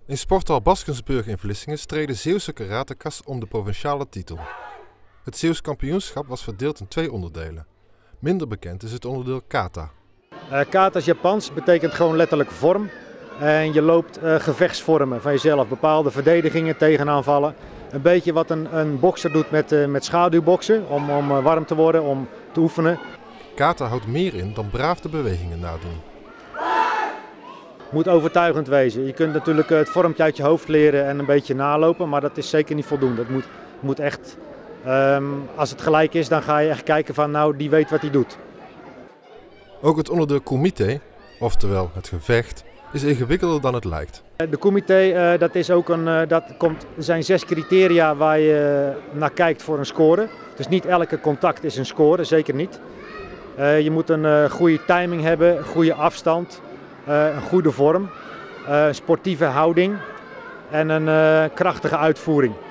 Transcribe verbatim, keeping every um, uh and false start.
In sporthal Baskensburg in Vlissingen streden Zeeuwse karatekas om de provinciale titel. Het Zeeuws kampioenschap was verdeeld in twee onderdelen. Minder bekend is het onderdeel kata. Uh, kata is Japans, betekent gewoon letterlijk vorm. En je loopt uh, gevechtsvormen van jezelf, bepaalde verdedigingen, tegenaanvallen. Een beetje wat een, een bokser doet met, uh, met schaduwboksen, om, om uh, warm te worden, om te oefenen. Kata houdt meer in dan braaf de bewegingen nadoen. Moet overtuigend wezen. Je kunt natuurlijk het vormpje uit je hoofd leren en een beetje nalopen, maar dat is zeker niet voldoende. Het moet, moet echt, um, als het gelijk is, dan ga je echt kijken van nou, die weet wat hij doet. Ook het onderdeel kumite, oftewel het gevecht, is ingewikkelder dan het lijkt. De kumite, uh, dat is ook een, uh, dat komt, er zijn zes criteria waar je naar kijkt voor een score. Dus niet elke contact is een score, zeker niet. Uh, je moet een uh, goede timing hebben, een goede afstand. Uh, een goede vorm, uh, sportieve houding en een uh, krachtige uitvoering.